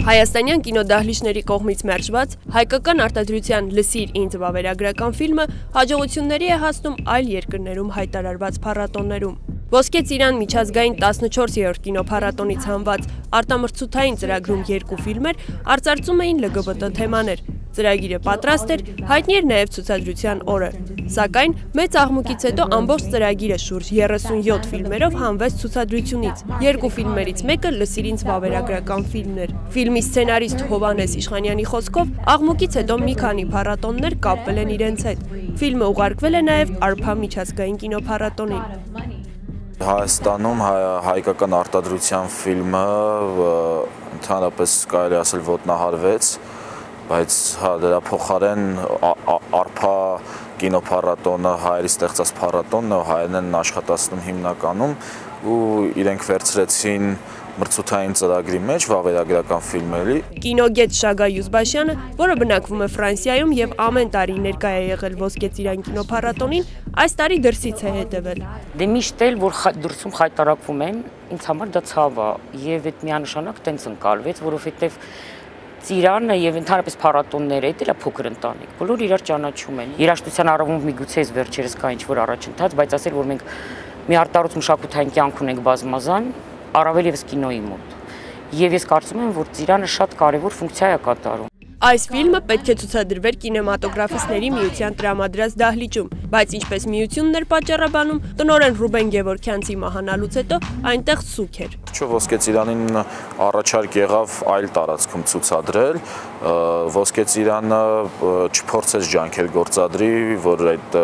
Հայաստանյան կինոդահլիճների կողմից մերժված հայկական արտադրության «Լսիր ինձ» վավերագրական ֆիլմը հաջողությունների է հասնում այլ երկրներում հայտարարված փառատոներում։ Ոսկե ծիրան միջազգային 14-րդ կինոփառատոնից հանված արտամրցութային ծրագրում 2 ֆիլմեր արծարծում էին LGBT թեմաներ։ Ծրագիրը պատրաստ էր, հայտնի էր նաև ցուցադրության օրը։ Սակայն մեծ աղմուկից հետո ամբողջ ծրագիրը շուրջ 37 ֆիլմերով հանվեց ցուցադրությունից։ 2 ֆիլմերից մեկը «Լսիր ինձ» վավերագրական ֆիլմն էր։ Ֆիլմի սցենարիստ Հովհաննես Իշխանյանի խոսքով աղմուկից հետո մի քանի փառատոններ կապվել են իրենց հետ։ Ֆիլմը ուղարկվել է նաև ԱՐՓԱ միջազգային կինոփառատոնին։ Հայաստանում հայկական արտադրության ֆիլմը ընդհանրապես կարելի ասել ոտնահարվեց, բայց դրա փոխարեն ԱՐՓԱ կինոփառատոնը հայերի ստեղծած փառատոնն է, հայերն են աշխատացնում հիմնականում ու իրենք վերցրեցին մրցութային ծրագրի մեջ վավերագրական ֆիլմերի։ Կինոգետ Շագայ Յուզբաշյանը, որը բնակվում է Ֆրանսիայում եւ ամեն տարի ներկայ է եղել Ոսկե ծիրան կինոփառատոնին, այս տարի դրսից է հետևել։ Դե միշտ էլ որ դրսում խայտարակվում են, ինձ համար դա ցավ է եւ այդ միանշանակ տենց ընկալվեց, որովհետեւ Ծիրանը եւ ընդհանրապես փառատոնները դա էլ փոքր ընտանիք։ Բոլորը իրար ճանաչում են։ Երաժշտության առավում միգուցե այս վերջերս կա ինչ-որ առաջընթաց, բայց ասել որ մենք մի արտարոց մշակութային կյանք ունենք բազմազան, առավել եւս կինոյի մոտ։ Եվ ես կարծում եմ, որ Ծիրանը շատ կարեւոր ֆունկցիա է կատարում։ Այս ֆիլմը պետք է ցուցադրվեր կինեմատոգրաֆիստների միության տրամադրած դահլիճում, բայց ինչպես միությունն էր պատճառաբանում, տնօրեն Ռուբեն Գևորգյանցի մահանալուց հետո այնտեղ սուք էր։ Ոսկե ծիրանին առաջարկ եղավ այլ տարածքում ցուցադրել, Ոսկե ծիրանը չփորձեց ջանքեր գործադրի, որ այդ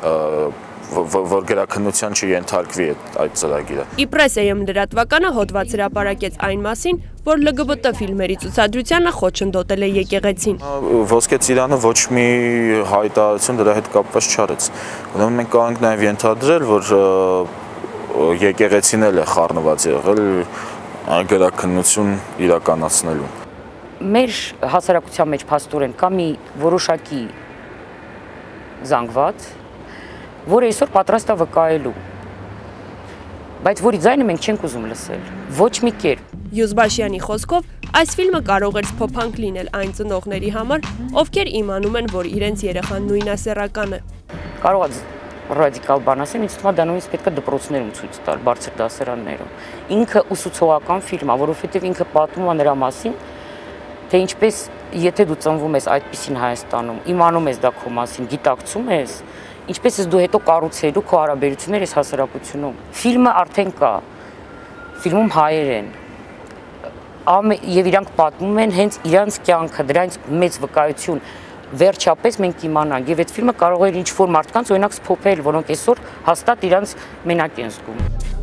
որ գրաքննության չենթարկվի այդ ծրագիրը։ Իպրեսեյում լրատվականը հոդված հրապարակեց այն մասին, որ LGBT ֆիլմերի ցուցադրությանը խոչընդոտել է եկեղեցին։ Ոսկե ծիրանը ոչ մի հայտարարություն դրա հետ կապված չարեց։ Ուրեմն մենք կարող ենք նաև ենթադրել, որ եկեղեցին էլ է խառնված եղել գրաքննություն իրականացնելու։ Մեր հասարակության մեջ փաստորեն կա մի որոշակի զանգված, որը այսօր պատրաստ է վկայելու, բայց որի ձայնը մենք չենք ուզում լսել, ոչ մի կերպ։ Յուզբաշյանի խոսքով այս ֆիլմը կարող էր սփոփանք լինել այն ծնողների համար, ովքեր իմանում են, որ իրենց երեխան նույնասեռական է։ Կարող է ռադիկալ բան ասեմ, ինձ թվում է դա նույնիսկ պետք է դպրոցներում ցույց տալ, բարձր դասարաններում։ Ինքը ուսուցողական ֆիլմ է, որովհետև ինքը պատմում է նրա մասին, թե ինչպես եթե դու ծնվում ես այդպիսին Հայաստանում, իմանում ես դա քո մասին, գիտակցում ես, ինչպես ես դու հետո կառուցելու քո հարաբերությունները այս հասարակությունում։ Ֆիլմը արդեն կա, ֆիլմում հայեր են, եւ իրանք պատմում են հենց իրանց կյանքը, դրանց մեծ վկայություն վերջապես մենք իմանանք, եւ այդ ֆիլմը կարող է ինչ-որ մարդկանց օրինակ սփոփել, որոնք այսօր հաստատ իրանց մենակ են զգում։